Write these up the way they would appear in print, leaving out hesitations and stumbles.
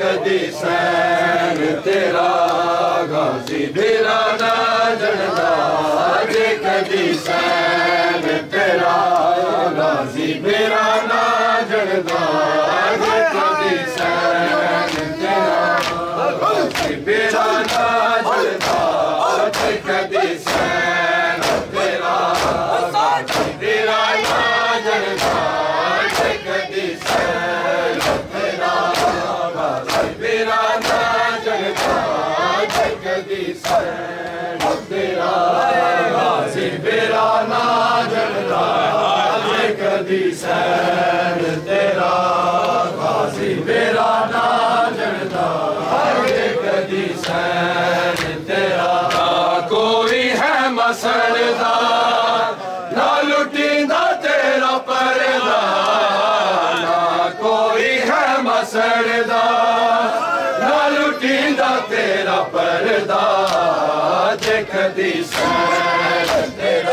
कदी सैन तेरा गाजी मेरा ना जड़दा जे कदी सैन तेरा गाजी मेरा ना जड़दा जे कदी सैन तेरा गाजी मेरा ना जड़दा जे कदी सैन तेरा गाजी मेरा ना जड़दा जे कदी सैन तेरा गाजी मेरा ना जड़दा जे कदी सैन तेरा गाजी मेरा ना जड़दा जे कदी सैन तेरा गाजी मेरा ना जड़दा जे कदी सैन तेरा कोई है मसड़दा ना लुटींदा तेरा परदा ना कोई है मसड़दा ना लुटींदा तेरा परदा जे कदी सैन तेरा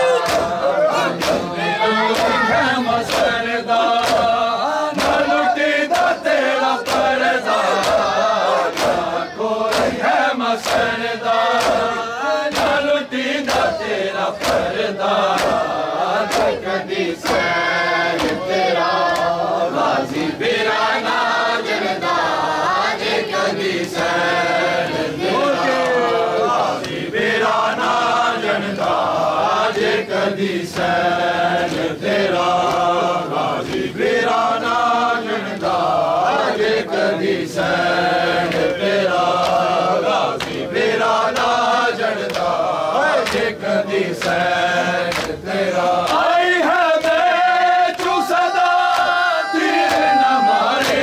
है मसड़दा ना लुटींदा तेरा परदा ना कोई है मसड़दा ना लुटींदा तेरा परदा जे कदी सैन तेरा गाजी मेरा ना जड़दा जे कदी सैन तेरा गाजी मेरा ना जड़दा जे कदी सैन तेरा गाजी मेरा ना जड़दा जे कदी सैन तेरा गाजी मेरा ना जड़दा जे कदी सैन तेरा आई है बेचू सदा तीर न मारे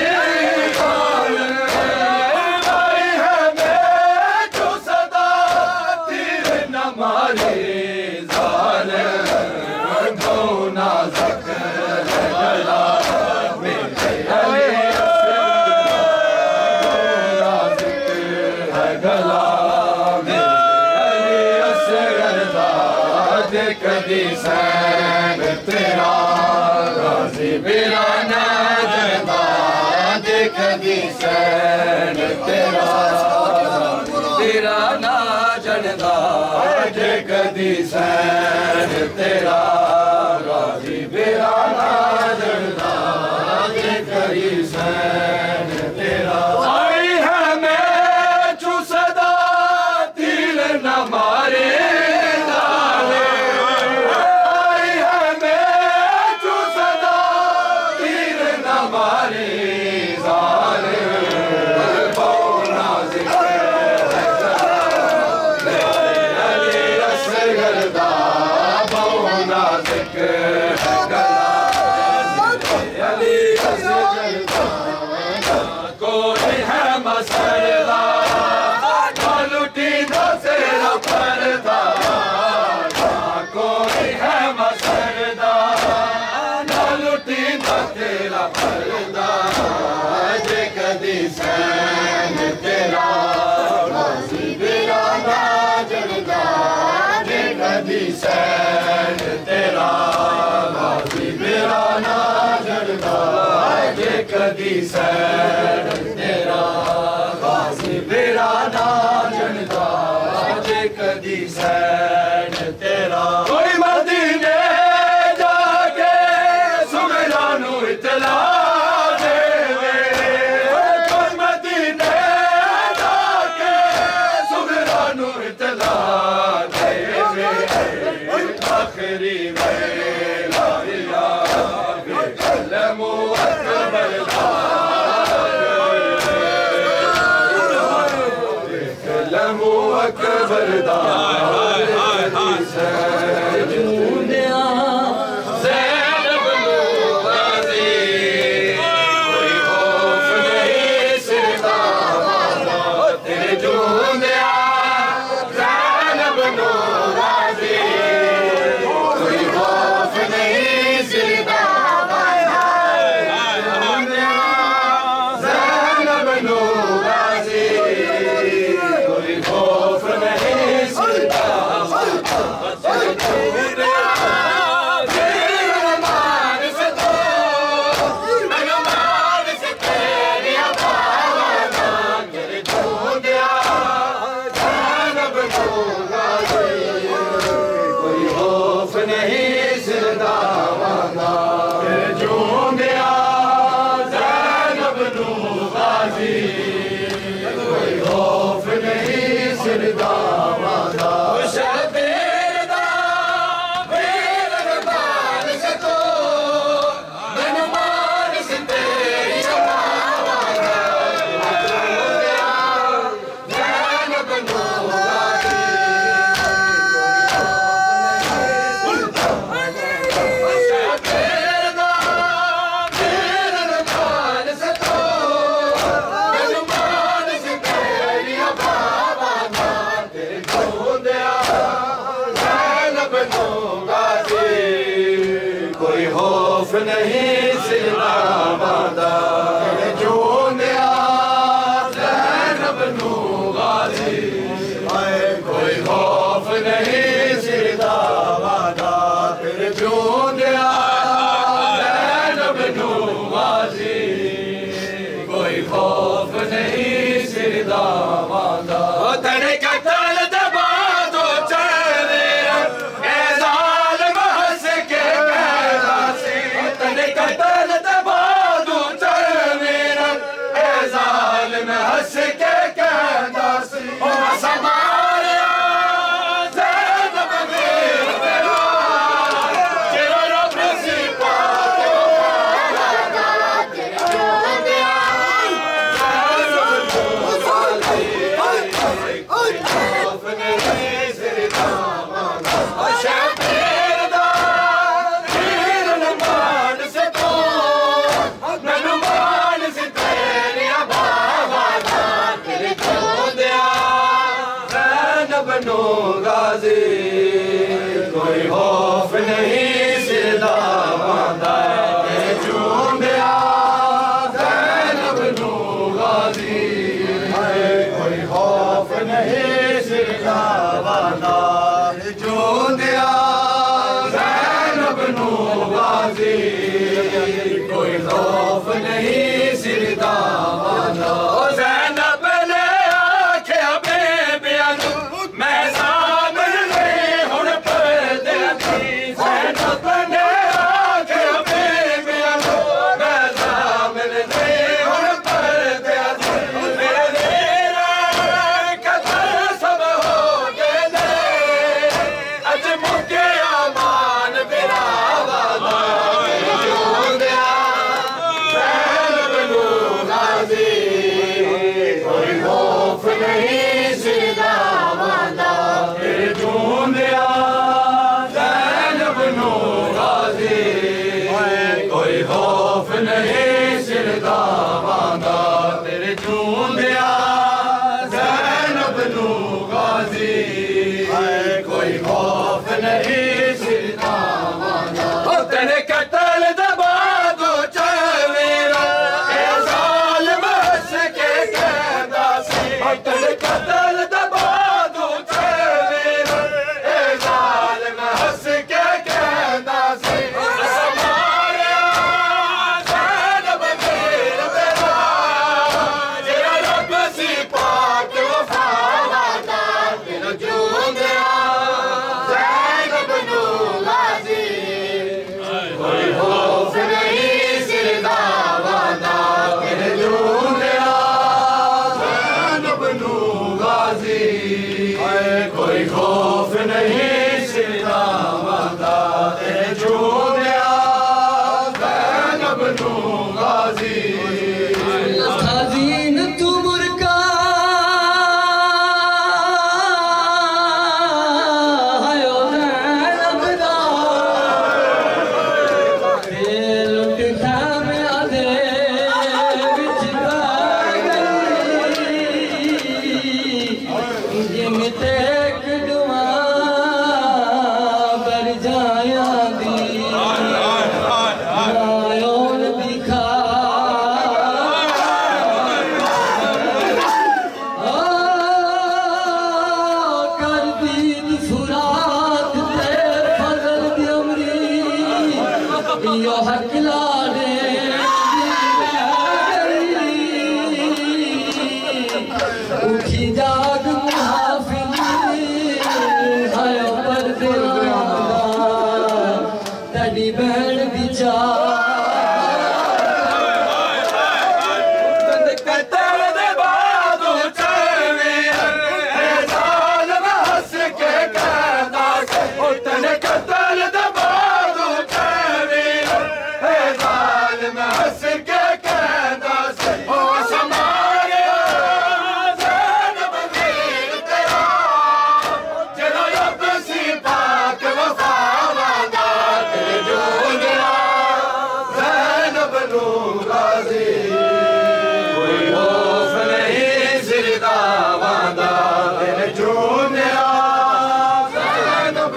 आई है बेचू सदा तीर न मारे दो नाज़ुक है गला मेरे अली नाज़ुक है गला मेरे अली असगर दा जे कदी सैन तेरा गाजी मेरा ना जड़दा जे कदी सैन तेरा मेरा ना जड़दा जे कदी सैन तेरा गाजी मेरा ना जड़दा जे कदी सैन तेरा आई है मैं सदा तीर न मारे आई है मैं सदा तीर न मारे कोई है मसड़दा ना लुटींदा तेरा परदा कोई है मसड़दा ना लुटींदा तेरा परदा जे कदी सैन तेरा गाजी मेरा ना जड़दा जे कदी सैन तेरा गाजी मेरा ना जड़दा जे कदी सैन तेरा गाजी मेरा ना जड़दा जे कदी सैन तेरा कोई मदीने जाके सुगरा नू इतला देवे कोई मदीने जाके सुगरा नू इतला देवे आखिरी वेला या कलमो अकबर नहीं सिरदावादा जूंदिया ज़ैनब नू गाज़ी कोई खौफ नहीं सिरदावादा शबीर दा वीर रबान से तो मैनू मान से तेरी शबावादा जूंदिया ज़ैनब नू नहीं सिरदावादा जूंदिया ज़ैनब नू गाज़ी कोई खौफ नहीं सिरदावादा तेरे जूंदिया ज़ैनब नू गाज़ी कोई खौफ नहीं सिरदावादा तेरे कतल दबा दो चले एज़ाल महस के कतल दबा दो मेरा एज़ाल में हंस के कहता सी समारिया ज़ैनब मेरा तेरा रब सी पाक गाज़ी कोई खौफ नहीं सिरदावादा जूंदिया ज़ैनब नू गाज़ी कोई खौफ नहीं सिरदावादा जूंदिया ज़ैनब नू गाज़ी कोई खौफ नहीं सिरदावादा ज़ैनब ने आख्या बेबिया मैं सामने नहीं हुण पर्दे दी ज़ैनब ने आख्या बेबिया मैं सामने नहीं हुण पर्दे दी मेरा कतल सब हो गए अज मुके आमान बिरावादा जूंदिया ज़ैनब नू गाज़ी कोई खौफ नहीं सिरदावादा जूंदिया ज़ैनब नू गाज़ी कोई खौफ नहीं सिरदावादा तेरे जूंदिया ज़ैनब नू गाज़ी कोई खौफ नहीं सिरदावादा तेरे कतल दबा दो मेरा एज़ाल महस के कहता सी तेरे कतल दबा दो मेरा एज़ाल महस के कहता सी समारिया ज़ैनब मेरा तेरा रब सी पाक वफ़ावादा तेरा जूंदिया ज़ैनब नू गाज़ी कोई खौफ नहीं सिरदावादा तेरे जूंदिया ज़ैनब नू गाज़ी कोई खौफ नहीं सिरदावादा तेरे जूंदिया ज़ैनब नू गाज़ी हज़ीन तू मुर्का हायो ज़ैनब दा लुट खामे आधे विच गई जिम ते कदमा बर जाया दी नायोन दिखा कर दीद फुरात ते फजल दी अमरी यो हक लाडे उठी जाग मुहाफिज हायो पर्दे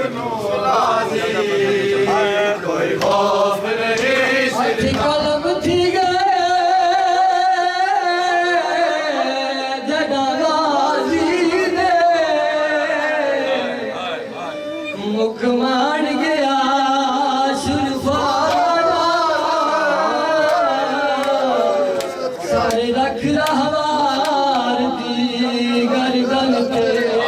बनो गाजी कोई खौफ नहीं कलम थी गए जड़ा गाजी ने मुख मान गया शुरफाना सारे रख रहवार दी गर्दन पे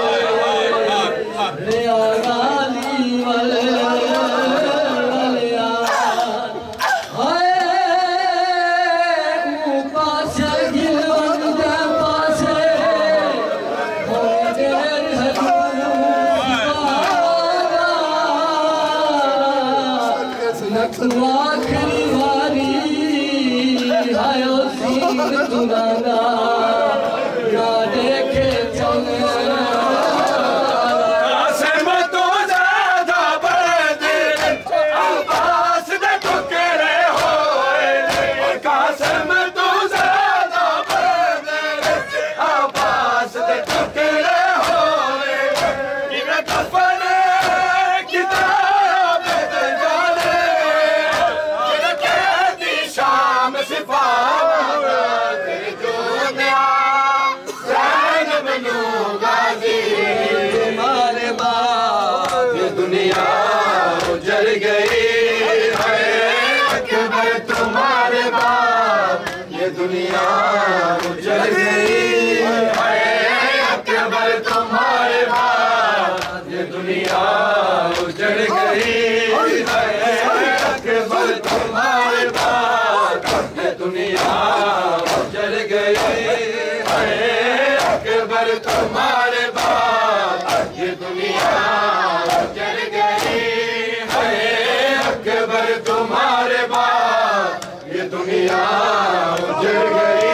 आखिरी वारी आयो सीन तुराना ना देखे चले कासिम तो ज्यादा बड़े अब्बास दे टुकड़े होए कासिम तो ज्यादा बड़े अब्बास दे टुकड़े होए इन्हें कफन दुनिया उजड़ गई है अकबर तुम्हारे बाप ये दुनिया उजड़ गई है अकबर तुम्हारे बाप ये दुनिया उजड़ गई है अकबर तुम्हारे बाप ये दुनिया उजड़ गई है अकबर तुम्हारे बाप ये दुनिया उजड़ गई है अकबर तुम्हारे बाद ये दुनिया उजड़ गई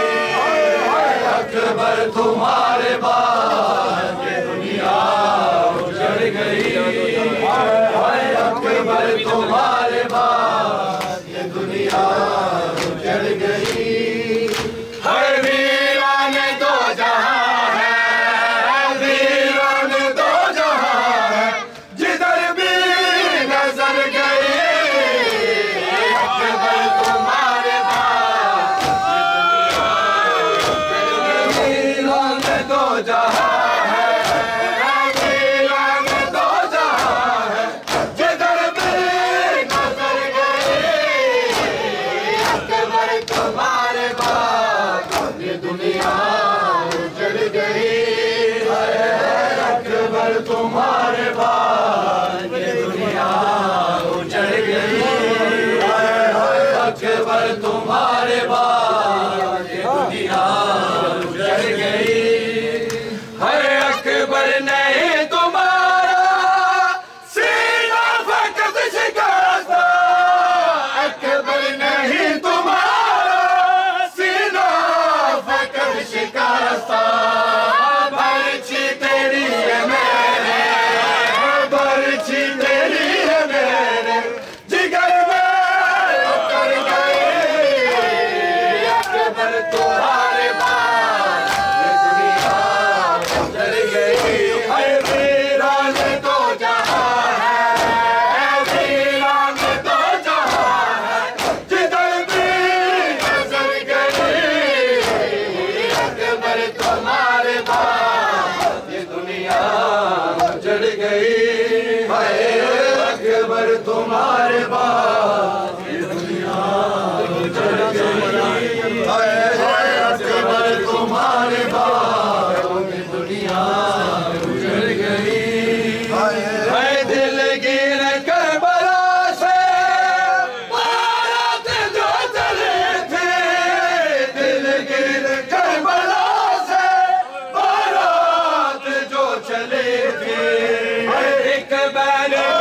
अकबर तुम्हारे बाद ये दुनिया उजड़ गई अकबर तुम्हारे बाद ये दुनिया उजड़ गई हर वीरान दो जहां है वीरान दो जहां है जिधर भी नजर गई अकबर तुम्हारे बाद वीरान दो जहां है वीरान दो जहां है जिधर भी नजर गई अकबर तुम्हारे बाद ये दुनिया उजड़ गई अकबर तुम्हारे बाद ये दुनिया उजड़ गई अकबर तुम्हारे बाद ये दुनिया उजड़ गई है अकबर नहीं तुम्हारा सीना फकत शिकस्ता अकबर नहीं तुम्हारा सीना फकत शिकस्ता बर्छी तेरी है मेरे बर्छी तेरी है मेरे जिगर में उतर गई अकबर तुम्हारे बाद ये दुनिया उजड़ गई है वीरान दो जहां है वीरान दो जहां है जिधर भी नजर गई अकबर तुम्हारे बाद ये दुनिया उजड़ गई है अकबर तुम्हारे बाद ये दुनिया उजड़ गई है अकबर तुम्हारे बाद ये दुनिया उजड़ गई है दिलगीर करबला से बारात जो चले थे दिलगीर करबला से बारात जो चले थे एक बैन